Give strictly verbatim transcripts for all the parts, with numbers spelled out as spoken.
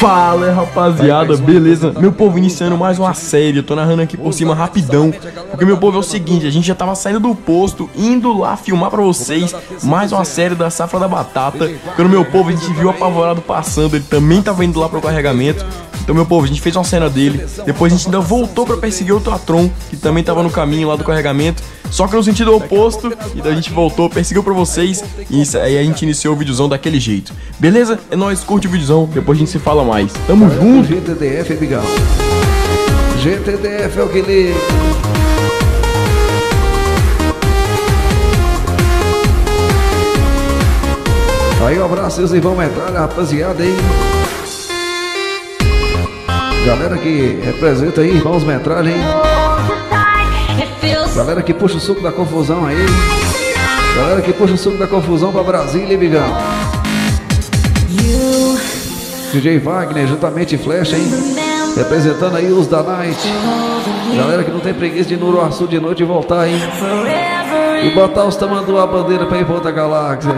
Fala, rapaziada, beleza? Meu povo, iniciando mais uma série. Eu tô narrando aqui por cima rapidão, porque, meu povo, é o seguinte: a gente já tava saindo do posto, indo lá filmar pra vocês mais uma série da Safra da Batata. Quando, meu povo, a gente viu o Apavorado passando, ele também tava indo lá pro carregamento. Então, meu povo, a gente fez uma cena dele. Depois a gente ainda voltou pra perseguir outro Atron, que também tava no caminho lá do carregamento, só que no sentido oposto. E daí a gente voltou, perseguiu pra vocês, e isso, aí a gente iniciou o videozão daquele jeito. Beleza? É nóis, curte o videozão, depois a gente se fala mais. Tamo junto! G T D F, amigão. G T D F é o que liga. Aí, um abraço, seus irmãos metralha, rapaziada aí. Galera que representa aí, irmãos metralha, hein? Galera que puxa o suco da confusão aí. Galera que puxa o suco da confusão pra Brasília, amigão. D J Wagner, juntamente Flecha, hein? Representando aí os da Night. Galera que não tem preguiça de ir no Uruaçu de noite e voltar, hein? E botar os tamanduá a bandeira pra ir pra outra galáxia.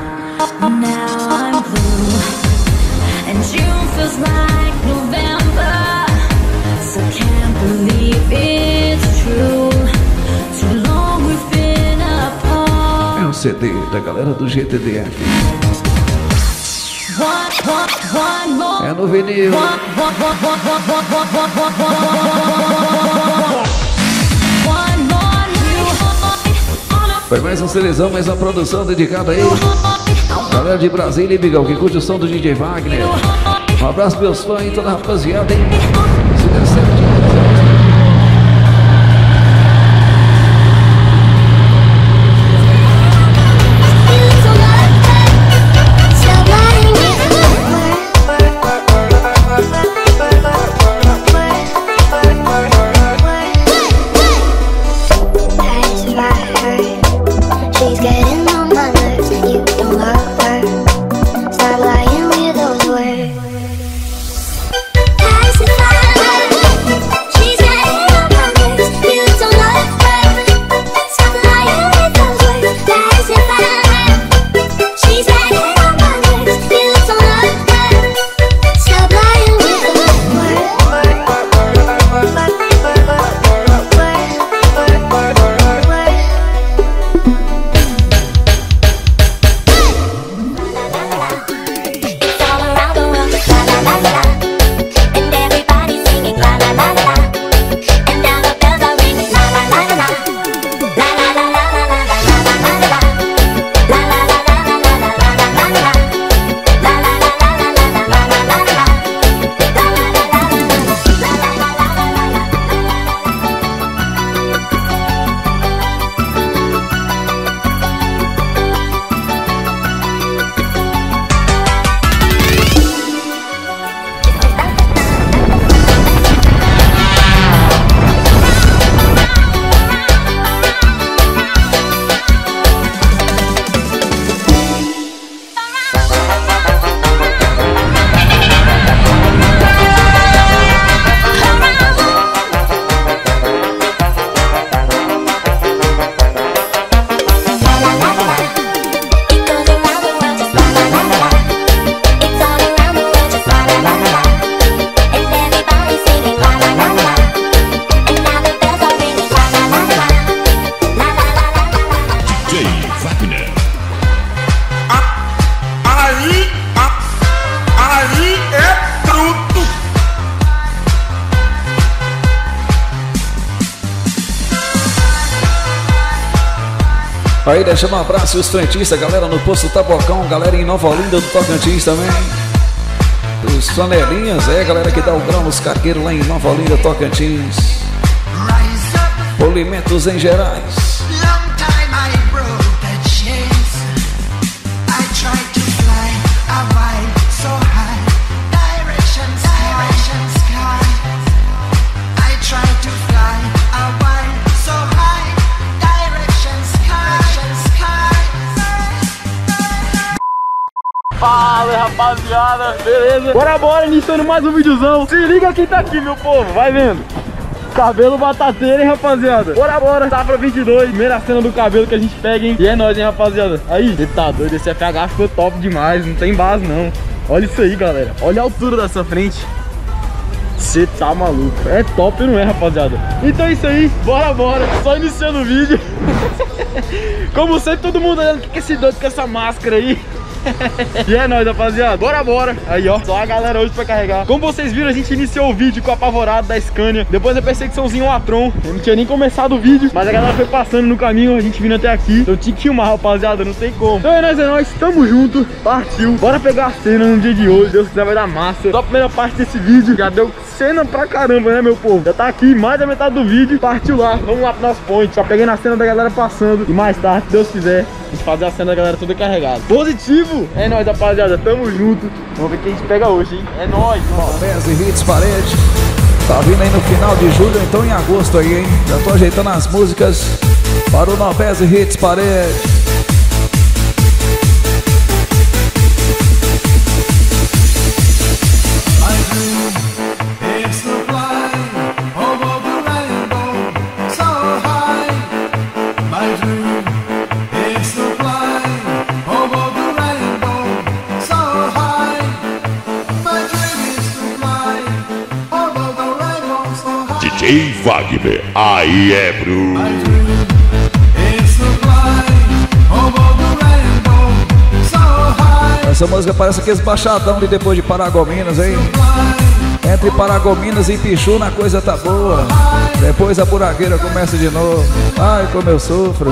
É um C D da galera do G T D F. É no vinil. Foi mais um Selezão, mais uma produção dedicada aí. Galera de Brasília, Bigão, que curte o som do D J Wagner. Um abraço meus fãs e toda a rapaziada, hein? Se der certo. Aí, deixa um abraço e os frentistas, galera no Posto Tabocão, galera em Nova Olinda do Tocantins também. Os flanelinhas, é, galera que dá o grão nos carqueiros lá em Nova Olinda, Tocantins. Polimentos em Gerais. Fala, rapaziada, beleza? Bora, bora, iniciando mais um videozão. Se liga quem tá aqui, meu povo, vai vendo. Cabelo batateiro, hein, rapaziada? Bora, bora, Safra vinte e dois, primeira cena do cabelo que a gente pega, hein? E é nóis, hein, rapaziada? Aí, ele tá doido, esse F H ficou top demais, não tem base, não. Olha isso aí, galera. Olha a altura dessa frente. Você tá maluco. É top, não é, rapaziada? Então é isso aí. Bora, bora. Só iniciando o vídeo. Como sempre, todo mundo olhando o que é esse doido com essa máscara aí. E é nóis, rapaziada. Bora, bora. Aí, ó. Só a galera hoje pra carregar. Como vocês viram, a gente iniciou o vídeo com o apavorado da Scania. Depois da perseguiçãozinho Latron. Eu não tinha nem começado o vídeo, mas a galera foi passando no caminho, a gente vindo até aqui. Então eu tinha que filmar, rapaziada. Não tem como. Então é nóis, é nóis. Tamo junto. Partiu. Bora pegar a cena no dia de hoje. Deus quiser, vai dar massa. Só a primeira parte desse vídeo. Já deu cena pra caramba, né, meu povo? Já tá aqui mais da metade do vídeo. Partiu lá. Vamos lá pro nosso point. Só pegando a cena da galera passando. E mais tarde, se Deus quiser, a gente fazer a cena da galera toda carregada. Positivo! É nóis, rapaziada, tamo junto. Vamos ver o que a gente pega hoje, hein? É nóis, Nobese Hits Parede. Tá vindo aí no final de julho, então em agosto aí, hein? Já tô ajeitando as músicas para o Nobese Hits Parede. D J Wagner, aí é Bruno. Essa música parece aqueles baixadão de depois de Paragominas, hein? Entre Paragominas e Pichu, a coisa tá boa. Depois a buraqueira começa de novo. Ai, como eu sofro.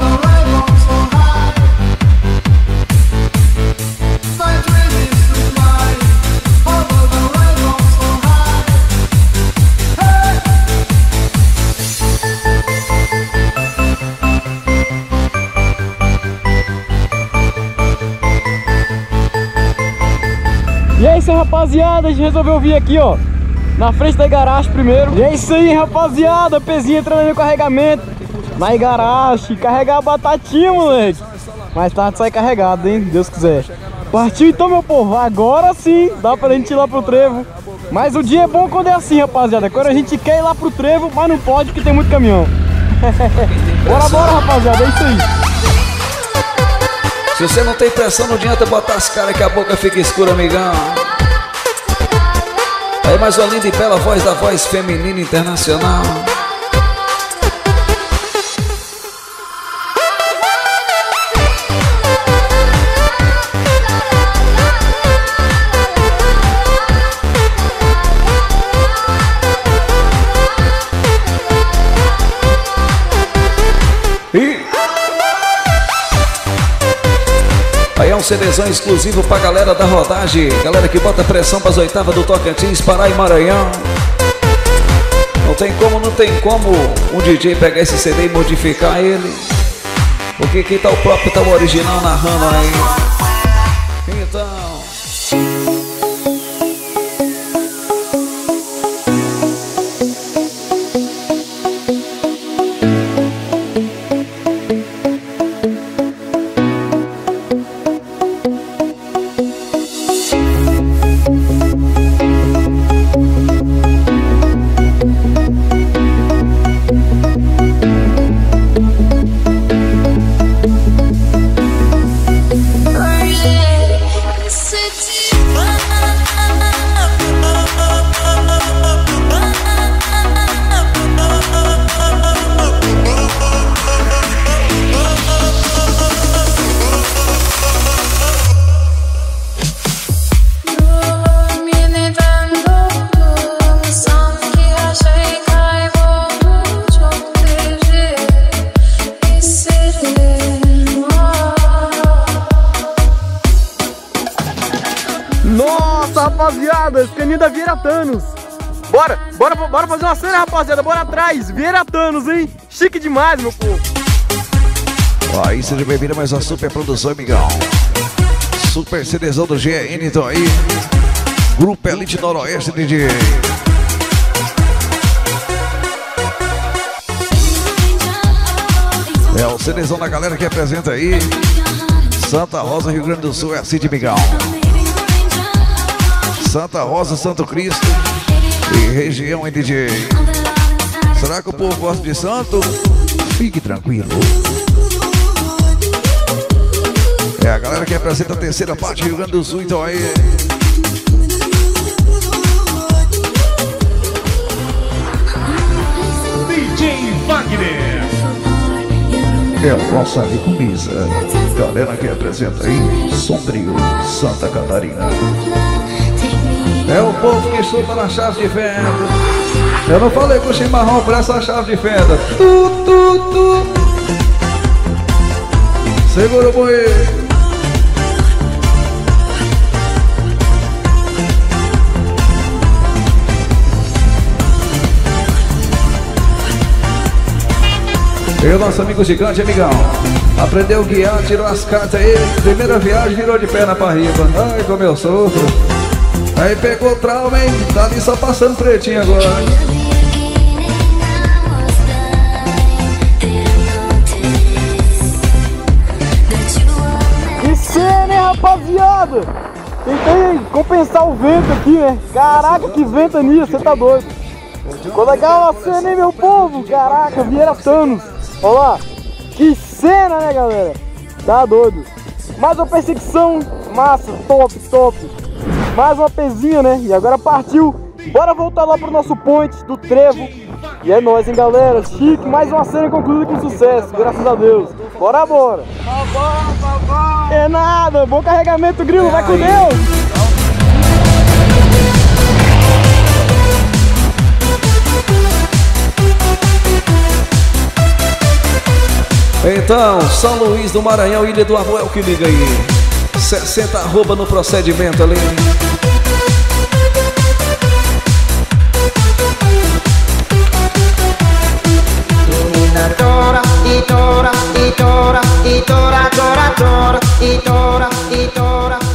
E é isso aí, rapaziada, a gente resolveu vir aqui, ó, na frente da garagem primeiro. E é isso aí, rapaziada, pezinho entrando no carregamento na garagem, carregar a batatinha, moleque. Mais tarde sai carregado, hein, Deus quiser. Partiu então, meu povo, agora sim dá pra gente ir lá pro trevo. Mas o dia é bom quando é assim, rapaziada, quando a gente quer ir lá pro trevo, mas não pode porque tem muito caminhão. Bora, bora, rapaziada, é isso aí. Se você não tem pressão, não adianta botar as caras que a boca fica escura, amigão. Aí mais uma linda e bela voz da voz feminina internacional. Aí é um CDzão exclusivo pra galera da rodagem. Galera que bota pressão pras oitavas do Tocantins, Pará e Maranhão. Não tem como, não tem como um D J pegar esse C D e modificar ele. Porque aqui tá o próprio, tá o original narrando aí. Então... Nossa, rapaziada, Scania da Vieratanos. Bora, bora, bora fazer uma cena, rapaziada. Bora atrás, Vieratanos, hein? Chique demais, meu povo. Aí, seja bem-vindo a mais uma super produção, amigão. Super CDzão do G N, então aí. Grupo Elite Noroeste D J. É o CDzão da galera que apresenta aí. Santa Rosa, Rio Grande do Sul, é a City Migão. Santa Rosa, Santo Cristo e região, hein, D J? Será que o povo gosta de santo? Fique tranquilo. É a galera que apresenta a terceira parte do Rio Grande do Sul, então aí. D J Wagner. É o nosso amigo Misa. Galera que apresenta aí Sombrio, Santa Catarina. É o povo que chuta na chave de fenda. Eu não falei com o chimarrão pra essa chave de fenda. Tu, tu, tu. Segura o boi. E o nosso amigo gigante, amigão, aprendeu a guiar, tirou as cartas aí. Primeira viagem, virou de perna pra riba. Ai, como eu sofro. Aí pegou o trauma, hein? Tá ali só passando pretinho agora. Que cena, hein, rapaziada? Tentei compensar o vento aqui, né? Caraca, que ventania, você tá doido. Quando aquela cena, hein, meu povo? Caraca, vieram Thanos. Olha lá. Que cena, né, galera? Tá doido. Mais uma perseguição. Massa, top, top. Mais uma pezinha, né? E agora partiu. Bora voltar lá pro nosso point do Trevo. E é nóis, hein, galera. Chique, mais uma cena concluída com sucesso. Graças a Deus. Bora, bora. É nada. Bom carregamento, Grilo. Vai com Deus. Então, São Luís do Maranhão, Ilha do Amor é o que liga aí. sessenta arroba no procedimento ali. Menina tora, e tora, e tora, e tora, tora, tora, e tora, e tora.